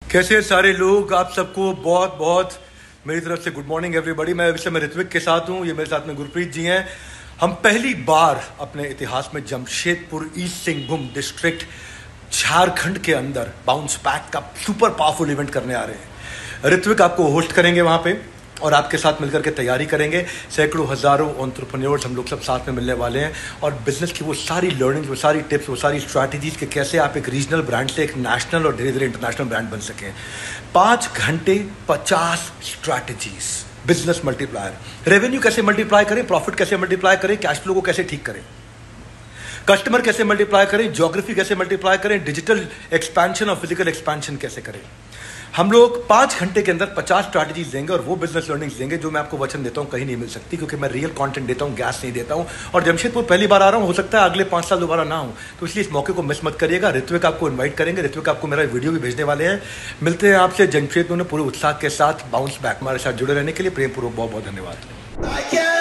कैसे हैं सारे लोग। आप सबको बहुत बहुत मेरी तरफ से गुड मॉर्निंग एवरीबॉडी। मैं इस समय ऋत्विक के साथ हूँ, ये मेरे साथ में गुरप्रीत जी हैं। हम पहली बार अपने इतिहास में जमशेदपुर ईस्ट सिंहभूम डिस्ट्रिक्ट झारखंड के अंदर बाउंस बैक का सुपर पावरफुल इवेंट करने आ रहे हैं। ऋत्विक आपको होस्ट करेंगे वहाँ पे और आपके साथ मिलकर के तैयारी करेंगे। सैकड़ों हज़ारों एंटरप्रेन्योर्स हम लोग सब साथ में मिलने वाले हैं और बिजनेस की वो सारी लर्निंग, वो सारी टिप्स, वो सारी स्ट्रैटेजीज के कैसे आप एक रीजनल ब्रांड से एक नेशनल और धीरे धीरे इंटरनेशनल ब्रांड बन सकें। 5 घंटे 50 स्ट्रैटेजीज, बिजनेस मल्टीप्लायर, रेवेन्यू कैसे मल्टीप्लाई करें, प्रॉफिट कैसे मल्टीप्लाई करें, कैश फ्लो को कैसे ठीक करें, कस्टमर कैसे मल्टीप्लाई करें, ज्योग्राफी कैसे मल्टीप्लाई करें, डिजिटल एक्सपेंशन और फिजिकल एक्सपेंशन कैसे करें। हम लोग 5 घंटे के अंदर 50 स्ट्रैटेजीज देंगे और वो बिजनेस लर्निंग्स देंगे जो मैं आपको वचन देता हूं कहीं नहीं मिल सकती, क्योंकि मैं रियल कंटेंट देता हूं, गैस नहीं देता हूं। और जमशेदपुर पहली बार आ रहा हूं, हो सकता है अगले 5 साल दोबारा ना हो, तो इसलिए इस मौके को मिस मत करिएगा। ऋत्विक आपको इन्वाइट करेंगे, ऋत्विक आपको मेरा वीडियो भी भेजने वाले हैं। मिलते हैं आपसे जमशेदपुर में पूरे उत्साह के साथ। बाउंस बैक हमारे साथ जुड़े रहने के लिए प्रेम पूर्वक बहुत बहुत धन्यवाद।